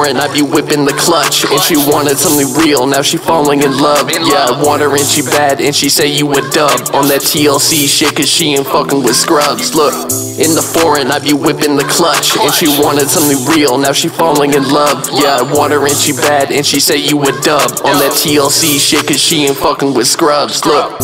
foreign, I be whipping the clutch. And she wanted something real, now she falling in love. Yeah, I want her and she bad, and she say you a dub. On that TLC shit, cause she ain't fucking with scrubs. Look, in the foreign, I be whipping the clutch. And she wanted something real, now she falling in love. Yeah, I want her and she bad, and she say you a dub. On that TLC shit, cause she ain't fucking with scrubs. Look.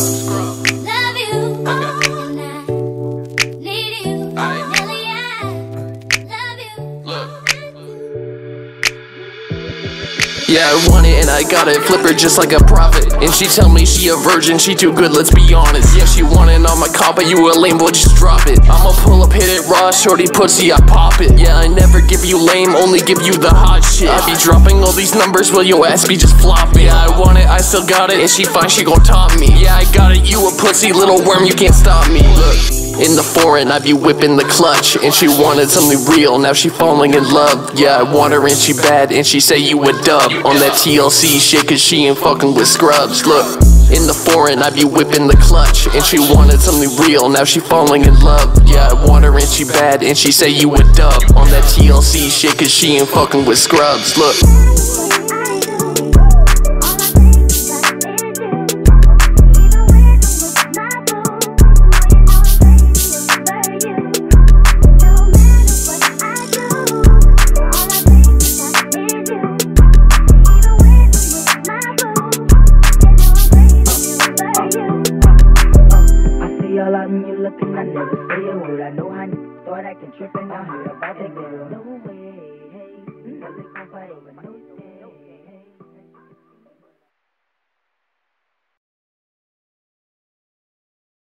Yeah, I want it and I got it, flip her just like a prophet. And she tell me she a virgin, she too good, let's be honest. Yeah, she want it on my cop, but you a lame boy, just drop it. I'ma pull up, hit it raw, shorty pussy, I pop it. Yeah, I never give you lame, only give you the hot shit. I be dropping all these numbers, will your ass be just flopping? Yeah, I want it, I still got it, and she fine, she gon' top me. Yeah, I got it, you a pussy, little worm, you can't stop me. Look. In the foreign, I be whipping the clutch. And she wanted something real, now she falling in love. Yeah, I want her and she bad, and she say you a dub. On that TLC shit, cause she ain't fucking with scrubs. Look, in the foreign, I be whipping the clutch. And she wanted something real, now she falling in love. Yeah, I want her and she bad, and she say you a dub. On that TLC shit, cause she ain't fucking with scrubs. Look. I never say a word. I know how you thought I can trip and I heard about that girl. No way.